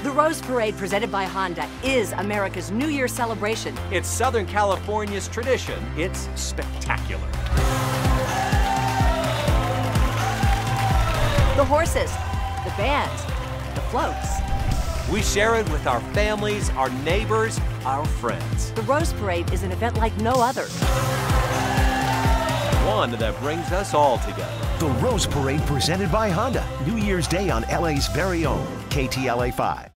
The Rose Parade presented by Honda is America's New Year celebration. It's Southern California's tradition. It's spectacular. The horses, the bands, the floats. We share it with our families, our neighbors, our friends. The Rose Parade is an event like no other. One that brings us all together. The Rose Parade presented by Honda. New Year's Day on LA's very own KTLA 5.